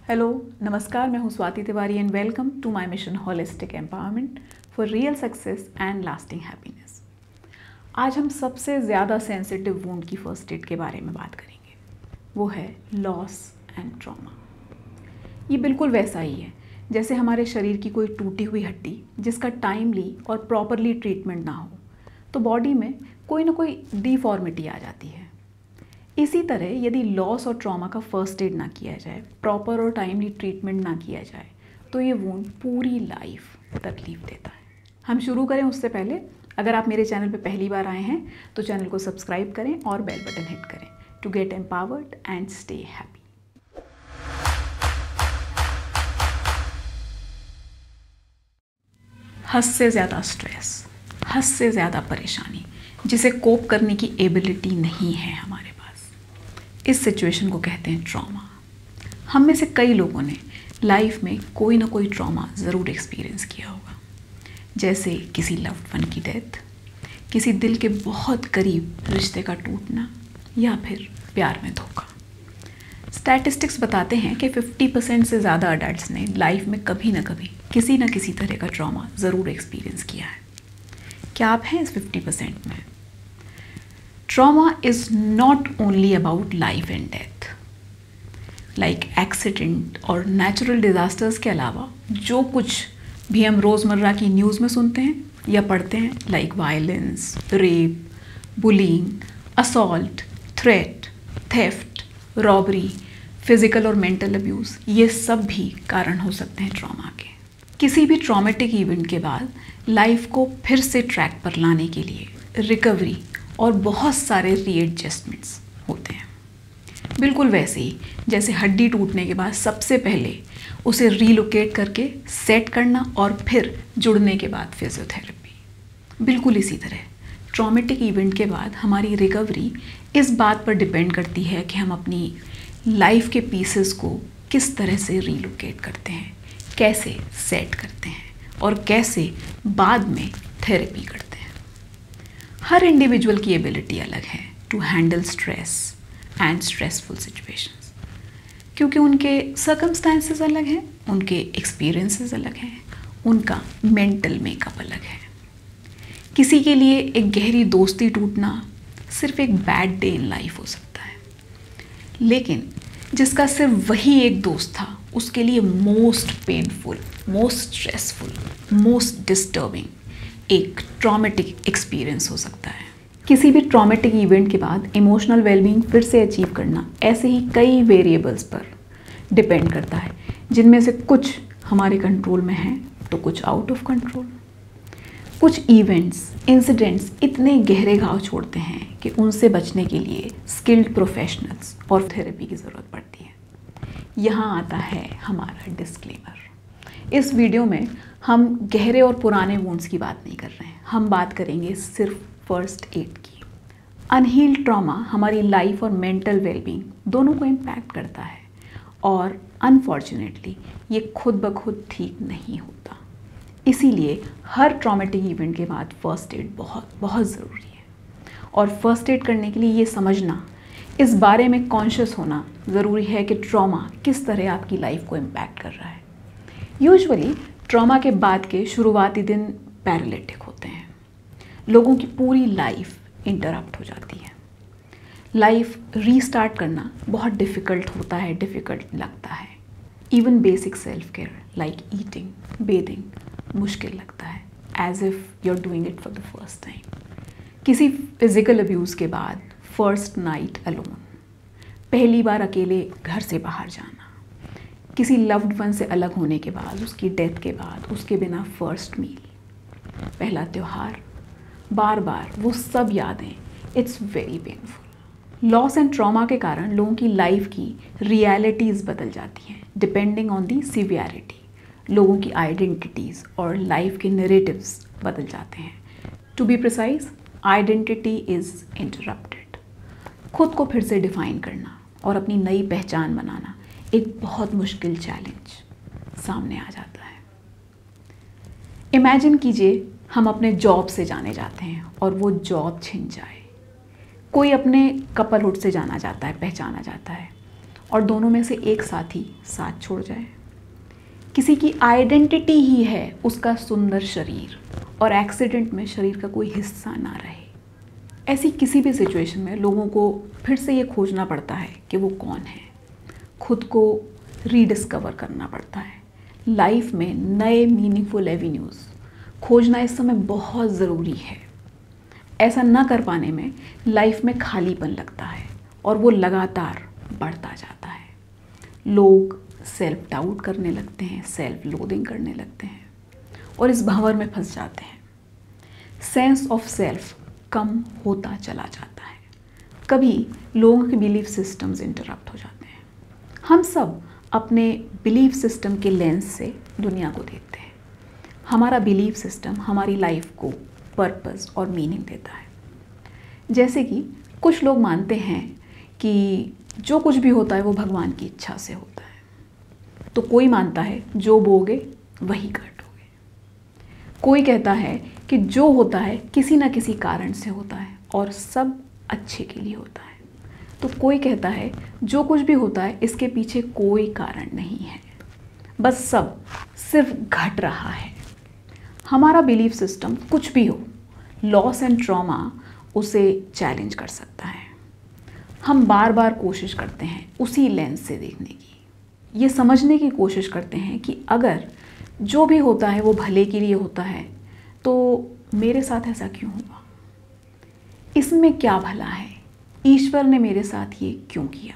Hello, नमस्कार। मैं हूँ Swati Tiwari and welcome to my mission holistic empowerment for real success and lasting happiness. आज हम सबसे ज़्यादा सेंसिटिव वुंड की फर्स्ट एड के बारे में बात करेंगे। वो है लॉस एंड ट्रॉमा। ये बिल्कुल वैसा ही है जैसे हमारे शरीर की कोई टूटी हुई हड्डी जिसका टाइमली और प्रॉपरली ट्रीटमेंट ना हो तो बॉडी में कोई ना कोई डिफॉर्मिटी आ जाती है। इसी तरह यदि लॉस और ट्रॉमा का फर्स्ट एड ना किया जाए, प्रॉपर और टाइमली ट्रीटमेंट ना किया जाए तो ये वुंड पूरी लाइफ तकलीफ देता है। हम शुरू करें उससे पहले अगर आप मेरे चैनल पे पहली बार आए हैं तो चैनल को सब्सक्राइब करें और बेल बटन हिट करें to get empowered and stay happy. हद से ज़्यादा स्ट्रेस, हद से ज़्यादा परेशानी जिसे कोप करने की एबिलिटी नहीं है हमारे पास, इस सिचुएशन को कहते हैं ट्रॉमा। हम में से कई लोगों ने लाइफ में कोई ना कोई ट्रॉमा ज़रूर एक्सपीरियंस किया होगा, जैसे किसी लव्ड वन की डेथ, किसी दिल के बहुत करीब रिश्ते का टूटना या फिर प्यार में धोखा। स्टैटिस्टिक्स बताते हैं कि 50% से ज़्यादा अडल्ट्स ने लाइफ में कभी ना कभी किसी न किसी तरह का ट्रॉमा ज़रूर एक्सपीरियंस किया है। क्या आप हैं इस 50% में? Trauma is not only about life and death. Like accident और नेचुरल डिज़ास्टर्स के अलावा जो कुछ भी हम रोज़मर्रा की न्यूज़ में सुनते हैं या पढ़ते हैं, like violence, rape, bullying, assault, threat, theft, robbery, physical और मेंटल अब्यूज़, ये सब भी कारण हो सकते हैं ट्रॉमा के। किसी भी ट्रॉमेटिक इवेंट के बाद लाइफ को फिर से ट्रैक पर लाने के लिए रिकवरी और बहुत सारे रीएडजस्टमेंट्स होते हैं। बिल्कुल वैसे ही जैसे हड्डी टूटने के बाद सबसे पहले उसे रीलोकेट करके सेट करना और फिर जुड़ने के बाद फिजियोथेरेपी। बिल्कुल इसी तरह ट्रॉमेटिक इवेंट के बाद हमारी रिकवरी इस बात पर डिपेंड करती है कि हम अपनी लाइफ के पीसेस को किस तरह से रीलोकेट करते हैं, कैसे सेट करते हैं और कैसे बाद में थेरेपी करते हैं। हर इंडिविजुअल की एबिलिटी अलग है to handle stress and stressful situations, क्योंकि उनके सर्कमस्टांसेस अलग हैं, उनके एक्सपीरियंसेस अलग हैं, उनका मेंटल मेकअप अलग है। किसी के लिए एक गहरी दोस्ती टूटना सिर्फ एक बैड डे इन लाइफ हो सकता है, लेकिन जिसका सिर्फ वही एक दोस्त था उसके लिए most painful, most stressful, most disturbing एक ट्रॉमेटिक एक्सपीरियंस हो सकता है। किसी भी ट्रॉमेटिक इवेंट के बाद इमोशनल वेलबींग फिर से अचीव करना ऐसे ही कई वेरिएबल्स पर डिपेंड करता है, जिनमें से कुछ हमारे कंट्रोल में हैं तो कुछ आउट ऑफ कंट्रोल। कुछ इवेंट्स, इंसिडेंट्स इतने गहरे घाव छोड़ते हैं कि उनसे बचने के लिए स्किल्ड प्रोफेशनल्स और थेरेपी की ज़रूरत पड़ती है। यहाँ आता है हमारा डिस्क्लेमर। इस वीडियो में हम गहरे और पुराने वुंड्स की बात नहीं कर रहे हैं, हम बात करेंगे सिर्फ फर्स्ट एड की। अनहील्ड ट्रॉमा हमारी लाइफ और मेंटल वेलबींग दोनों को इम्पैक्ट करता है और अनफॉर्चुनेटली ये खुद ब खुद ठीक नहीं होता। इसीलिए हर ट्रॉमेटिक इवेंट के बाद फर्स्ट एड बहुत बहुत ज़रूरी है। और फर्स्ट एड करने के लिए ये समझना, इस बारे में कॉन्शियस होना ज़रूरी है कि ट्रॉमा किस तरह आपकी लाइफ को इम्पैक्ट कर रहा है। यूजुअली ट्रॉमा के बाद के शुरुआती दिन पैरालिटिक होते हैं। लोगों की पूरी लाइफ इंटरप्ट हो जाती है। लाइफ रीस्टार्ट करना बहुत डिफ़िकल्ट होता है, डिफ़िकल्ट लगता है। Even basic self care like eating, bathing मुश्किल लगता है, as if you are doing it for the first time. किसी फिज़िकल अब्यूज़ के बाद फर्स्ट नाइट अलोन, पहली बार अकेले घर से बाहर जाना, किसी लव्ड वन से अलग होने के बाद, उसकी डेथ के बाद, उसके बिना फर्स्ट मील, पहला त्यौहार, बार बार वो सब यादें, it's very painful. Loss and trauma के कारण लोगों की लाइफ की रियलिटीज़ बदल जाती हैं डिपेंडिंग ऑन दी सिवियरिटी। लोगों की आइडेंटिटीज़ और लाइफ के नैरेटिव्स बदल जाते हैं। To be precise, identity is interrupted. खुद को फिर से डिफाइन करना और अपनी नई पहचान बनाना एक बहुत मुश्किल चैलेंज सामने आ जाता है। इमेजिन कीजिए हम अपने जॉब से जाने जाते हैं और वो जॉब छिन जाए। कोई अपने कपलहुड से जाना जाता है, पहचाना जाता है और दोनों में से एक साथी साथ छोड़ जाए। किसी की आइडेंटिटी ही है उसका सुंदर शरीर और एक्सीडेंट में शरीर का कोई हिस्सा ना रहे। ऐसी किसी भी सिचुएशन में लोगों को फिर से ये खोजना पड़ता है कि वो कौन है, खुद को रीडिस्कवर करना पड़ता है। लाइफ में नए मीनिंगफुल एवेन्यूज़ खोजना इस समय बहुत ज़रूरी है। ऐसा ना कर पाने में लाइफ में खालीपन लगता है और वो लगातार बढ़ता जाता है। लोग सेल्फ डाउट करने लगते हैं, सेल्फ लोडिंग करने लगते हैं और इस भंवर में फंस जाते हैं। सेंस ऑफ सेल्फ कम होता चला जाता है। कभी लोगों के बिलीफ सिस्टम्स इंटरप्ट हो जाते हैं। हम सब अपने बिलीफ सिस्टम के लेंस से दुनिया को देखते हैं। हमारा बिलीफ सिस्टम हमारी लाइफ को पर्पस और मीनिंग देता है। जैसे कि कुछ लोग मानते हैं कि जो कुछ भी होता है वो भगवान की इच्छा से होता है, तो कोई मानता है जो बोगे वही काटोगे। कोई कहता है कि जो होता है किसी न किसी कारण से होता है और सब अच्छे के लिए होता है, तो कोई कहता है जो कुछ भी होता है इसके पीछे कोई कारण नहीं है, बस सब सिर्फ घट रहा है। हमारा बिलीफ सिस्टम कुछ भी हो, लॉस एंड ट्रॉमा उसे चैलेंज कर सकता है। हम बार बार कोशिश करते हैं उसी लेंस से देखने की। ये समझने की कोशिश करते हैं कि अगर जो भी होता है वो भले के लिए होता है तो मेरे साथ ऐसा क्यों हुआ, इसमें क्या भला है, ईश्वर ने मेरे साथ ये क्यों किया।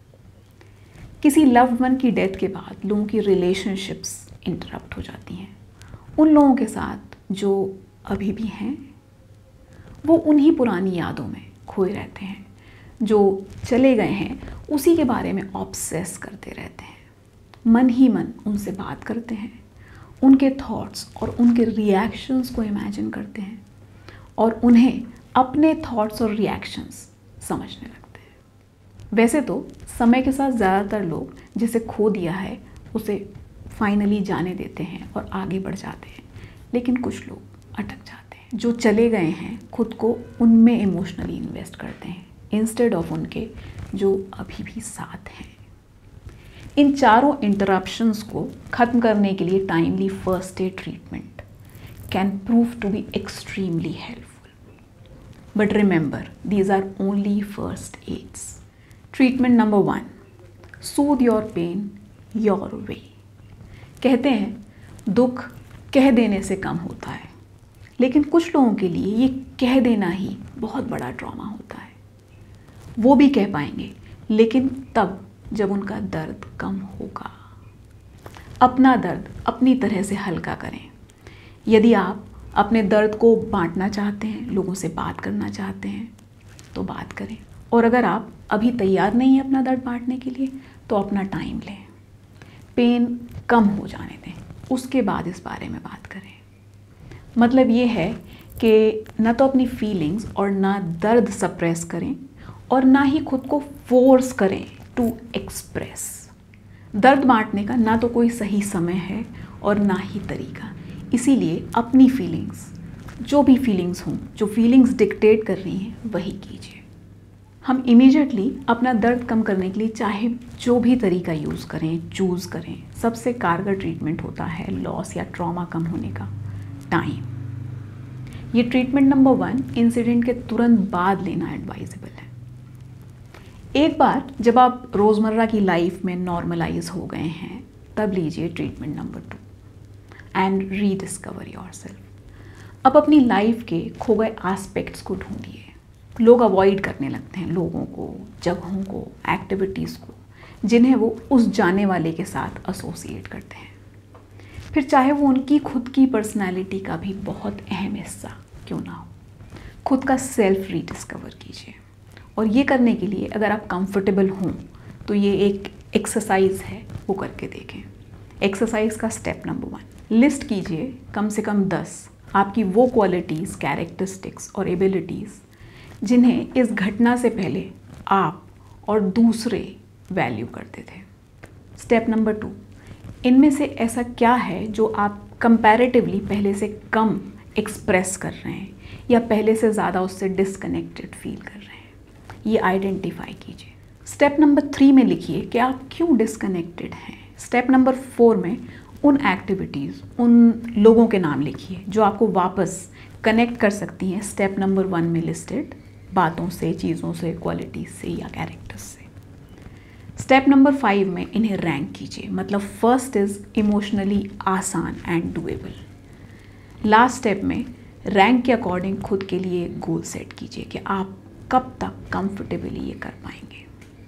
किसी लव्ड वन की डेथ के बाद लोगों की रिलेशनशिप्स इंटरप्ट हो जाती हैं। उन लोगों के साथ जो अभी भी हैं वो उन्हीं पुरानी यादों में खोए रहते हैं। जो चले गए हैं उसी के बारे में ऑब्सेस करते रहते हैं। मन ही मन उनसे बात करते हैं, उनके थॉट्स और उनके रिएक्शंस को इमेजिन करते हैं और उन्हें अपने थॉट्स और रिएक्शंस समझने लगते हैं। वैसे तो समय के साथ ज़्यादातर लोग जिसे खो दिया है उसे फाइनली जाने देते हैं और आगे बढ़ जाते हैं, लेकिन कुछ लोग अटक जाते हैं। जो चले गए हैं खुद को उनमें इमोशनली इन्वेस्ट करते हैं इंस्टेड ऑफ उनके जो अभी भी साथ हैं। इन चारों इंटरप्शंस को ख़त्म करने के लिए timely first aid treatment can prove to be extremely helpful. But remember, these are only first aids. Treatment number 1, soothe your pain your way. कहते हैं दुख कह देने से कम होता है, लेकिन कुछ लोगों के लिए ये कह देना ही बहुत बड़ा ट्रॉमा होता है। वो भी कह पाएंगे, लेकिन तब जब उनका दर्द कम होगा। अपना दर्द अपनी तरह से हल्का करें। यदि आप अपने दर्द को बांटना चाहते हैं, लोगों से बात करना चाहते हैं, तो बात करें। और अगर आप अभी तैयार नहीं हैं अपना दर्द बांटने के लिए, तो अपना टाइम लें, पेन कम हो जाने दें, उसके बाद इस बारे में बात करें। मतलब ये है कि ना तो अपनी फीलिंग्स और ना दर्द सप्रेस करें और ना ही खुद को फोर्स करें टू एक्सप्रेस। दर्द बांटने का ना तो कोई सही समय है और ना ही तरीका। इसीलिए अपनी फीलिंग्स, जो भी फीलिंग्स हों, जो फीलिंग्स डिक्टेट कर रही हैं, वही कीजिए। हम इमीडिएटली अपना दर्द कम करने के लिए चाहे जो भी तरीका यूज़ करें, चूज़ करें, सबसे कारगर ट्रीटमेंट होता है लॉस या ट्रॉमा कम होने का टाइम। ये ट्रीटमेंट नंबर 1 इंसिडेंट के तुरंत बाद लेना एडवाइजेबल है। एक बार जब आप रोज़मर्रा की लाइफ में नॉर्मलाइज हो गए हैं, तब लीजिए treatment number 2 and rediscover yourself. अब अपनी लाइफ के खो गए एस्पेक्ट्स को ढूंढिए। लोग अवॉइड करने लगते हैं लोगों को, जगहों को, एक्टिविटीज़ को, जिन्हें वो उस जाने वाले के साथ एसोसिएट करते हैं, फिर चाहे वो उनकी खुद की पर्सनैलिटी का भी बहुत अहम हिस्सा क्यों ना हो। खुद का सेल्फ रीडिस्कवर कीजिए। और ये करने के लिए अगर आप कंफर्टेबल हों तो ये एक एक्सरसाइज है, वो करके देखें। एक्सरसाइज का स्टेप नंबर 1, लिस्ट कीजिए कम से कम 10 आपकी वो क्वालिटीज़, कैरेक्टरिस्टिक्स और एबिलिटीज़ जिन्हें इस घटना से पहले आप और दूसरे वैल्यू करते थे। स्टेप नंबर 2, इनमें से ऐसा क्या है जो आप कंपैरेटिवली पहले से कम एक्सप्रेस कर रहे हैं या पहले से ज़्यादा उससे डिस्कनेक्टेड फील कर रहे हैं, ये आइडेंटिफाई कीजिए। स्टेप नंबर 3 में लिखिए कि आप क्यों डिस्कनेक्टेड हैं। स्टेप नंबर 4 में उन एक्टिविटीज़, उन लोगों के नाम लिखिए जो आपको वापस कनेक्ट कर सकती हैं स्टेप नंबर 1 में लिस्टेड बातों से, चीज़ों से, क्वालिटीज से या कैरेक्टर्स से। स्टेप नंबर 5 में इन्हें रैंक कीजिए, मतलब फर्स्ट इज़ इमोशनली आसान एंड डूएबल। लास्ट स्टेप में रैंक के अकॉर्डिंग खुद के लिए गोल सेट कीजिए कि आप कब तक कंफर्टेबली ये कर पाएंगे।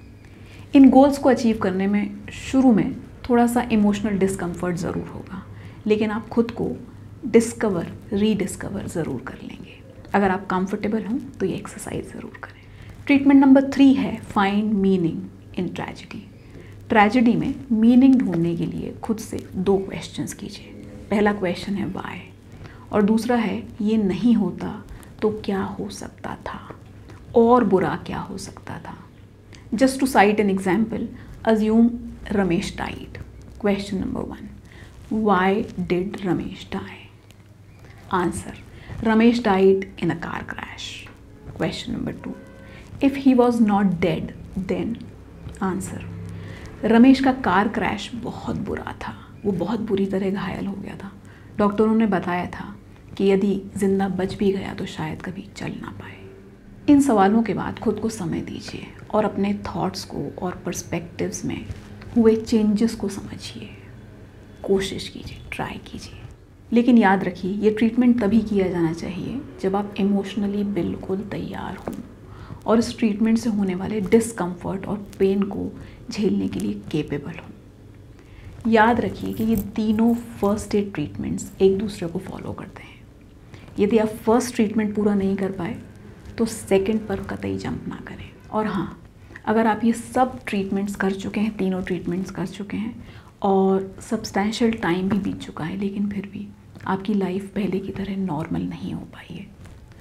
इन गोल्स को अचीव करने में शुरू में थोड़ा सा इमोशनल डिस्कम्फर्ट ज़रूर होगा, लेकिन आप खुद को डिस्कवर, रीडिस्कवर ज़रूर कर लेंगे। अगर आप कंफर्टेबल हों तो ये एक्सरसाइज ज़रूर करें। ट्रीटमेंट नंबर 3 है find meaning in tragedy. Tragedy में मीनिंग ढूंढने के लिए खुद से 2 क्वेश्चंस कीजिए। पहला क्वेश्चन है वाई, और दूसरा है ये नहीं होता तो क्या हो सकता था, और बुरा क्या हो सकता था। Just to cite an example, assume Ramesh died. Question number 1. Why did Ramesh die? Answer. Ramesh died in a car crash. Question number 2. If he was not dead, then? Answer. Ramesh का कार क्रैश बहुत बुरा था, वो बहुत बुरी तरह घायल हो गया था। डॉक्टरों ने बताया था कि यदि जिंदा बच भी गया तो शायद कभी चल ना पाए। इन सवालों के बाद खुद को समय दीजिए और अपने थॉट्स को और पर्सपेक्टिव्स में हुए चेंजेस को समझिए, कोशिश कीजिए, ट्राई कीजिए। लेकिन याद रखिए, ये ट्रीटमेंट तभी किया जाना चाहिए जब आप इमोशनली बिल्कुल तैयार हों और इस ट्रीटमेंट से होने वाले डिस्कम्फर्ट और पेन को झेलने के लिए केपेबल हों। याद रखिए कि ये तीनों फर्स्ट एड ट्रीटमेंट्स एक दूसरे को फॉलो करते हैं। यदि आप फर्स्ट ट्रीटमेंट पूरा नहीं कर पाए तो सेकंड पर कतई जंप ना करें। और हाँ, अगर आप ये सब ट्रीटमेंट्स कर चुके हैं, तीनों ट्रीटमेंट्स कर चुके हैं और सब्सटैंशियल टाइम भी बीत चुका है, लेकिन फिर भी आपकी लाइफ पहले की तरह नॉर्मल नहीं हो पाई है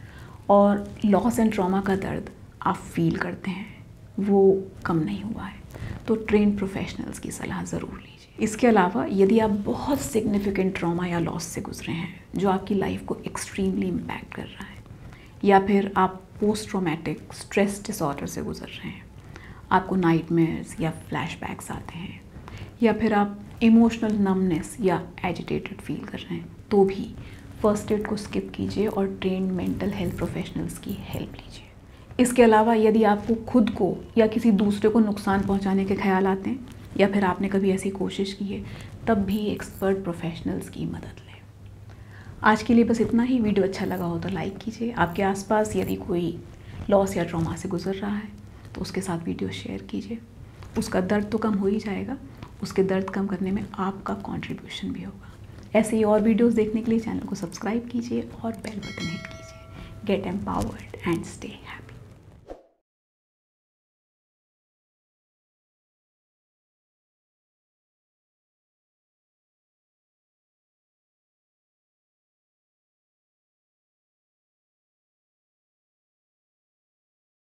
और लॉस एंड ट्रॉमा का दर्द आप फील करते हैं, वो कम नहीं हुआ है, तो ट्रेन प्रोफेशनल्स की सलाह ज़रूर लीजिए। इसके अलावा यदि आप बहुत सिग्निफिकेंट ट्रॉमा या लॉस से गुजरे हैं जो आपकी लाइफ को एक्सट्रीमली इम्पैक्ट कर रहा है, या फिर आप पोस्ट ट्रॉमेटिक स्ट्रेस डिसऑर्डर से गुजर रहे हैं, आपको नाइटमेयर्स या फ्लैशबैक्स आते हैं, या फिर आप इमोशनल नमनेस या एजिटेटेड फील कर रहे हैं, तो भी फर्स्ट एड को स्किप कीजिए और ट्रेन्ड मेंटल हेल्थ प्रोफेशनल्स की हेल्प लीजिए। इसके अलावा यदि आपको खुद को या किसी दूसरे को नुकसान पहुंचाने के ख्याल आते हैं या फिर आपने कभी ऐसी कोशिश की है, तब भी एक्सपर्ट प्रोफेशनल्स की मदद लें। आज के लिए बस इतना ही। वीडियो अच्छा लगा हो तो लाइक कीजिए। आपके आसपास यदि कोई लॉस या ट्रॉमा से गुजर रहा है तो उसके साथ वीडियो शेयर कीजिए। उसका दर्द तो कम हो ही जाएगा, उसके दर्द कम करने में आपका कंट्रीब्यूशन भी होगा। ऐसे ही और वीडियोस देखने के लिए चैनल को सब्सक्राइब कीजिए और बेल बटन हिट कीजिए। Get empowered and stay happy.